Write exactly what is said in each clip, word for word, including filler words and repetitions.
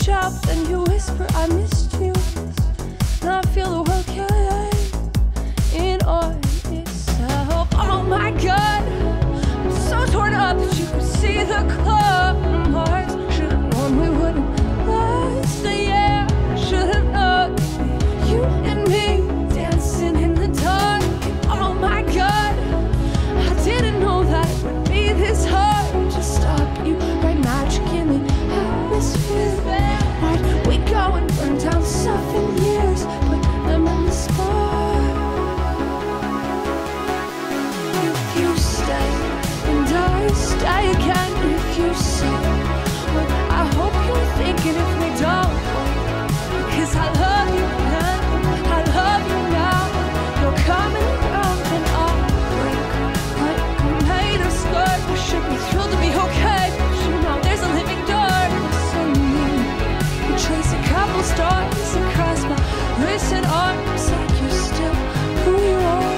shout, then you whisper, I missed you. Now I feel the world in on itself. Oh my God, I'm so torn up that you could see the colors. Should've known we wouldn't last a year. Should've known you and me dancing in the dark. Oh my God, I didn't know that it would be this hard to stop you. Right magic in the atmosphere. Why'd we go and burn down stuff in years? Put them in the spark. If you stay and I stay again, if you say, well, I hope you're thinking if we don't. Cause I love you then, I love you now. You're coming around and I'll break like a made of skirt. We should be thrilled to be okay, but you know there's a living darkness in me. We trace a couple stars across my wrists and arms, like you're still who you are.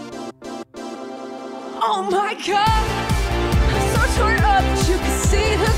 Oh my God, I'm so torn up that you can see the